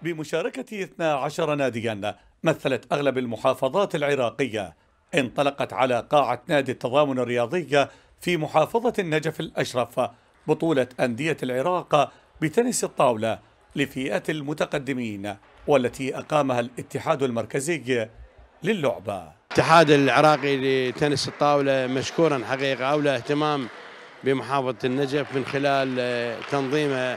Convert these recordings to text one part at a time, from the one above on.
بمشاركة 12 ناديا مثلت أغلب المحافظات العراقية، انطلقت على قاعة نادي التضامن الرياضي في محافظة النجف الأشرف بطولة أندية العراق بتنس الطاولة لفئات المتقدمين، والتي أقامها الاتحاد المركزي للعبة. الاتحاد العراقي لتنس الطاولة مشكورا حقيقة أولى اهتمام بمحافظة النجف من خلال تنظيم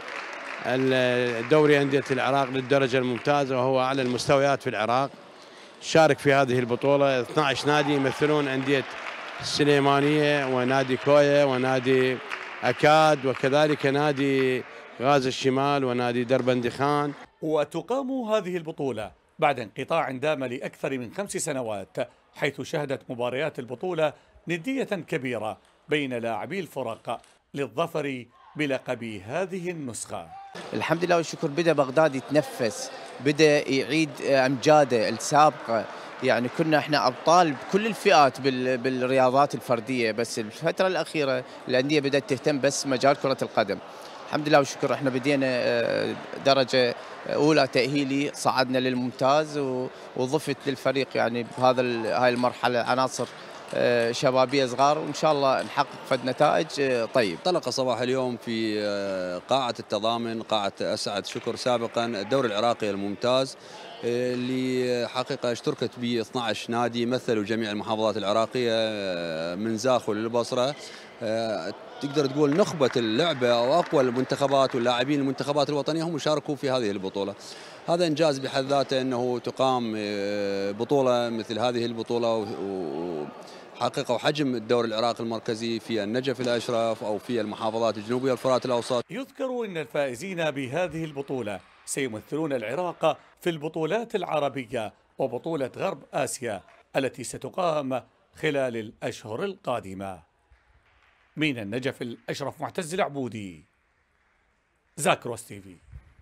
الدوري أندية العراق للدرجة الممتازة، وهو أعلى المستويات في العراق. شارك في هذه البطولة 12 نادي يمثلون أندية السليمانية ونادي كويا ونادي أكاد وكذلك نادي غاز الشمال ونادي دربندي خان. وتقام هذه البطولة بعد انقطاع دام لأكثر من 5 سنوات، حيث شهدت مباريات البطولة ندية كبيرة بين لاعبي الفرق للظفر بلقب هذه النسخة. الحمد لله والشكر، بدأ بغداد يتنفس، بدأ يعيد أمجاده السابقة. يعني كنا احنا أبطال بكل الفئات بالرياضات الفردية، بس الفترة الأخيرة الأندية بدأت تهتم بس مجال كرة القدم. الحمد لله والشكر، احنا بدينا درجة أولى تأهيلي، صعدنا للممتاز وضفت للفريق يعني بهذا هاي المرحلة عناصر شبابية صغار، وإن شاء الله نحقق فد نتائج طيب. انطلق صباح اليوم في قاعة التضامن، قاعة أسعد شكر سابقا الدوري العراقي الممتاز، اللي حقيقة اشتركت به 12 نادي مثلوا جميع المحافظات العراقية من زاخو للبصرة. تقدر تقول نخبة اللعبة أو أقوى المنتخبات واللاعبين المنتخبات الوطنية هم شاركوا في هذه البطولة. هذا إنجاز بحد ذاته أنه تقام بطولة مثل هذه البطولة، حقيقة وحجم الدوري العراقي المركزي في النجف الأشرف أو في المحافظات الجنوبية والفرات الأوسط. يذكر أن الفائزين بهذه البطولة سيمثلون العراق في البطولات العربية وبطولة غرب آسيا التي ستقام خلال الأشهر القادمة. من النجف الأشرف معتز العبودي، زاكروس تي في.